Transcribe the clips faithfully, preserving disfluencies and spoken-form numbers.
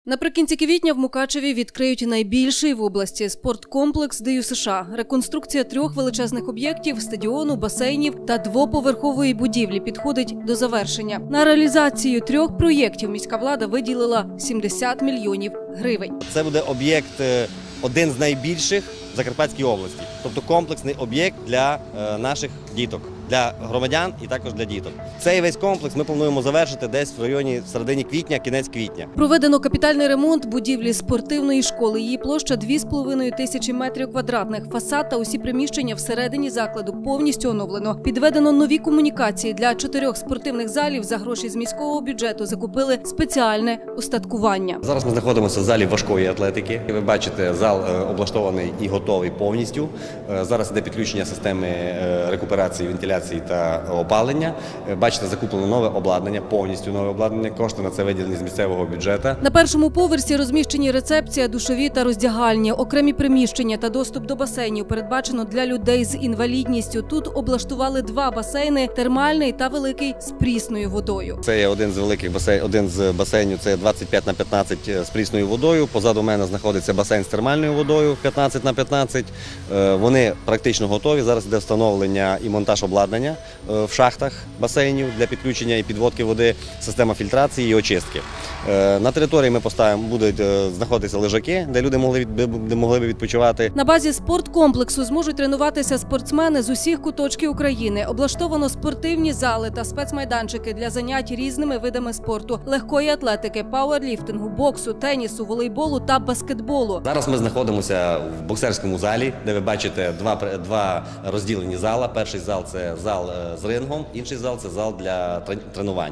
Наприкінці квітня в Мукачеві відкриють найбільший в області спорткомплекс Ди Ю США. Реконструкція трьох величезних об'єктів – стадіону, басейнів та двоповерхової будівлі – підходить до завершення. На реалізацію трьох проєктів міська влада виділила сімдесят мільйонів гривень. Це буде об'єкт один з найбільших в Закарпатській області. Тобто комплексний об'єкт для наших діток, для громадян і також для діток. Цей весь комплекс ми плануємо завершити десь в районі середині квітня, кінець квітня. Проведено капітальний ремонт будівлі спортивної школи. Її площа дві з половиною тисячі метрів квадратних. Фасад та усі приміщення всередині закладу повністю оновлено. Підведено нові комунікації. Для чотирьох спортивних залів за гроші з міського бюджету закупили спеціальне устаткування. Зараз ми знаходимося в залі важкої атлетики. Ви бачите, зал облаштований і готовий повністю. Зараз йде підключення системи рекуперації, вентиляції та опалення. Бачите, закуплено нове обладнання, повністю нове обладнання. Кошти на це виділені з місцевого бюджету. На першому поверсі розміщені рецепція, душові та роздягальні, окремі приміщення та доступ до басейнів передбачено для людей з інвалідністю. Тут облаштували два басейни – термальний та великий з прісною водою. Це є один з великих басейнів, один з басейнів, це двадцять п'ять на п'ятнадцять з прісною водою. Позаду мене знаходиться басейн з термальною водою п'ятнадцять на п'ятнадцять. Вони практично готові. Зараз йде встановлення і монтаж обладнання в шахтах басейнів для підключення і підводки води, система фільтрації і очистки. На території ми поставимо, будуть знаходитися лежаки, де люди могли, де могли б відпочивати. На базі спорткомплексу зможуть тренуватися спортсмени з усіх куточків України. Облаштовано спортивні зали та спецмайданчики для занять різними видами спорту – легкої атлетики, пауерліфтингу, боксу, тенісу, волейболу та баскетболу. Зараз ми знаходимося в боксерському залі, де ви бачите два, два розділені зали. Перший зал – це зал з рингом, інший зал – це зал для тренувань.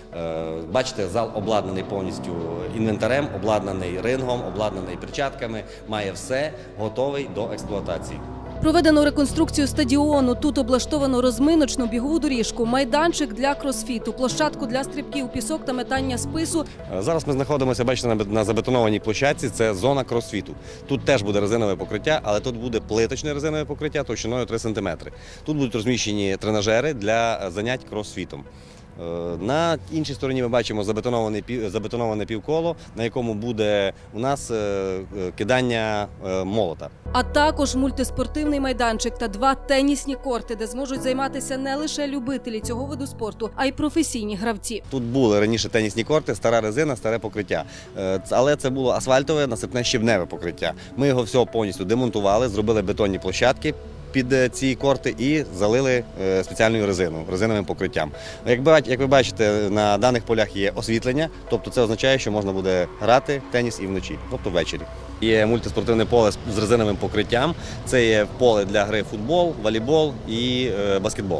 Бачите, зал обладнаний повністю інвентарем, обладнаний рингом, обладнаний перчатками, має все, готовий до експлуатації. Проведено реконструкцію стадіону. Тут облаштовано розминочну бігову доріжку, майданчик для кросфіту, площадку для стрибків, пісок та метання спису. Зараз ми знаходимося, бачите, на забетонованій площадці, це зона кросфіту. Тут теж буде резинове покриття, але тут буде плиточне резинове покриття товщиною три сантиметри. Тут будуть розміщені тренажери для занять кросфітом. На іншій стороні ми бачимо забетоноване, забетоноване півколо, на якому буде у нас кидання молота. А також мультиспортивний майданчик та два тенісні корти, де зможуть займатися не лише любителі цього виду спорту, а й професійні гравці. Тут були раніше тенісні корти, стара резина, старе покриття. Але це було асфальтове, насипне щебневе покриття. Ми його всього повністю демонтували, зробили бетонні площадки під ці корти і залили спеціальною резиною, резиновим покриттям. Як ви бачите, на даних полях є освітлення, тобто це означає, що можна буде грати в теніс і вночі, тобто ввечері. Є мультиспортивне поле з резиновим покриттям, це є поле для гри в футбол, волейбол і баскетбол.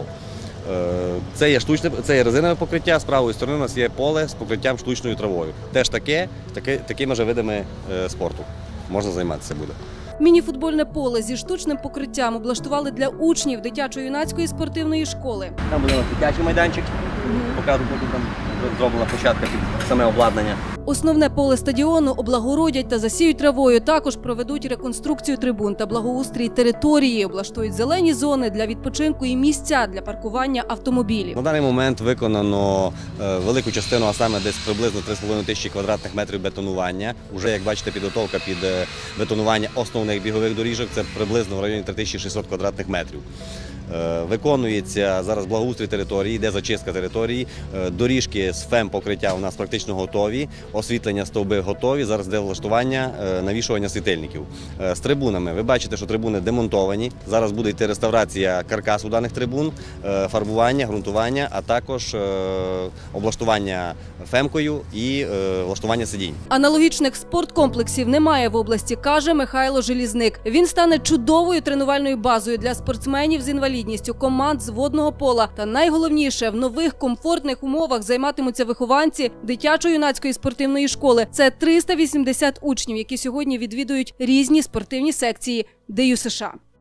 Це є штучне, це є резинове покриття, з правої сторони у нас є поле з покриттям штучною травою. Теж таке, таке такими же видами спорту можна займатися буде. Міні-футбольне поле зі штучним покриттям облаштували для учнів дитячо-юнацької спортивної школи. Там буде дитячий майданчик, покажу, потім там зроблена площадка під саме обладнання. Основне поле стадіону облагородять та засіють травою. Також проведуть реконструкцію трибун та благоустрій території, облаштують зелені зони для відпочинку і місця для паркування автомобілів. На даний момент виконано велику частину, а саме десь приблизно три з половиною тисячі квадратних метрів бетонування. Уже, як бачите, підготовка під бетонування основних бігових доріжок – це приблизно в районі три тисячі шістсот квадратних метрів. Виконується зараз благоустрій території, йде зачистка території, доріжки з ФЕМ-покриття у нас практично готові, освітлення стовби готові, зараз йде влаштування, навішування світильників. З трибунами, ви бачите, що трибуни демонтовані, зараз буде йти реставрація каркасу даних трибун, фарбування, ґрунтування, а також облаштування фемкою і влаштування сидінь. Аналогічних спорткомплексів немає в області, каже Михайло Желізник. Він стане чудовою тренувальною базою для спортсменів з інвалідністю, команд з водного пола. Та найголовніше, в нових комфортних умовах займатимуться вихованці дитячо-юнацької спортивної школи. Це триста вісімдесят учнів, які сьогодні відвідують різні спортивні секції Ди Ю США.